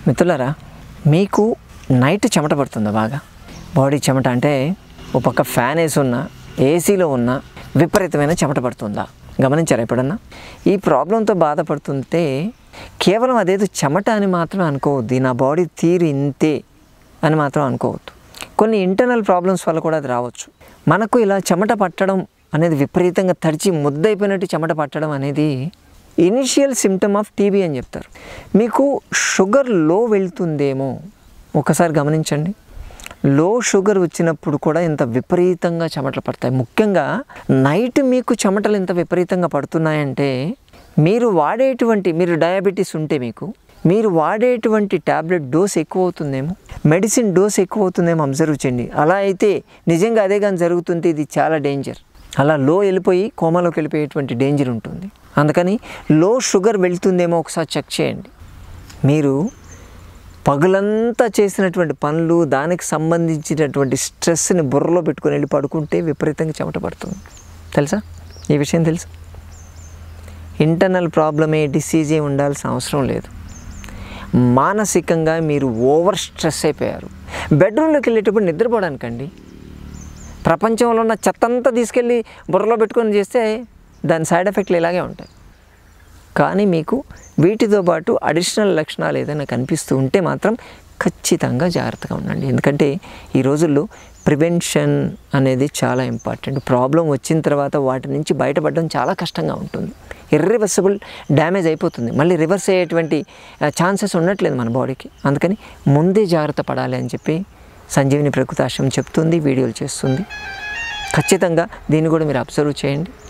మిత్రులారా, మీకు నైట్ చెమట పడుతుందా? బాగా బాడీ చెమట అంటే ఒక పక్క ఫ్యాన్ వేసి ఉన్నా, ఏసీలో ఉన్న విపరీతమైన చెమట పడుతుందా? గమనించారా ఎప్పుడన్నా? ఈ ప్రాబ్లంతో బాధపడుతుంటే కేవలం అదేదో చెమట అని మాత్రం అనుకోవద్దు, నా బాడీ తీరు ఇంతే అని మాత్రం అనుకోవద్దు. కొన్ని ఇంటర్నల్ ప్రాబ్లమ్స్ వల్ల కూడా అది రావచ్చు. మనకు ఇలా చెమట పట్టడం అనేది, విపరీతంగా తడిచి ముద్దైపోయినట్టు చెమట పట్టడం అనేది ఇనిషియల్ సిమ్టమ్ ఆఫ్ టీబీ అని చెప్తారు. మీకు షుగర్ లో వెళ్తుందేమో ఒకసారి గమనించండి. లో షుగర్ వచ్చినప్పుడు కూడా ఇంత విపరీతంగా చెమటలు పడతాయి. ముఖ్యంగా నైట్ మీకు చెమటలు ఇంత విపరీతంగా పడుతున్నాయంటే మీరు డయాబెటీస్ ఉంటే మీరు వాడేటువంటి ట్యాబ్లెట్ డోస్ ఎక్కువ అవుతుందేమో, మెడిసిన్ డోస్ ఎక్కువ అవుతుందేమో అబ్జర్వ్ చేయండి. అలా అయితే నిజంగా అదే కానీ జరుగుతుంటే ఇది చాలా డేంజర్. అలా లో వెళ్ళిపోయి కోమాలోకి వెళ్ళిపోయేటువంటి డేంజర్ ఉంటుంది. అందుకని లో షుగర్ వెళ్తుందేమో ఒకసారి చెక్ చేయండి. మీరు పగలంతా చేసినటువంటి పనులు, దానికి సంబంధించినటువంటి స్ట్రెస్ని బుర్రలో పెట్టుకొని వెళ్ళి పడుకుంటే విపరీతంగా చెమట పడుతుంది. తెలుసా? ఈ విషయం తెలుసా? ఇంటర్నల్ ప్రాబ్లమే, డిసీజే ఉండాల్సిన అవసరం లేదు. మానసికంగా మీరు ఓవర్ స్ట్రెస్ అయిపోయారు. బెడ్రూమ్లోకి వెళ్ళేటప్పుడు నిద్రపోవడానికండి. ప్రపంచంలో ఉన్న చెత్తంతా తీసుకెళ్ళి బుర్రలో పెట్టుకొని చేస్తే దాని సైడ్ ఎఫెక్ట్లు ఇలాగే ఉంటాయి. కానీ మీకు వీటితో పాటు అడిషనల్ లక్షణాలు ఏదైనా కనిపిస్తూ ఉంటే మాత్రం ఖచ్చితంగా జాగ్రత్తగా ఉండండి. ఎందుకంటే ఈ రోజుల్లో ప్రివెన్షన్ అనేది చాలా ఇంపార్టెంట్. ప్రాబ్లం వచ్చిన తర్వాత వాటి నుంచి బయటపడడం చాలా కష్టంగా ఉంటుంది. ఇర్రివర్సిబుల్ డ్యామేజ్ అయిపోతుంది. మళ్ళీ రివర్స్ అయ్యేటువంటి ఛాన్సెస్ ఉండట్లేదు మన బాడీకి. అందుకని ముందే జాగ్రత్త పడాలి అని చెప్పి సంజీవిని ప్రకృతి ఆశ్రమం చెప్తుంది, వీడియోలు చేస్తుంది. ఖచ్చితంగా దీన్ని కూడా మీరు అబ్జర్వ్ చేయండి.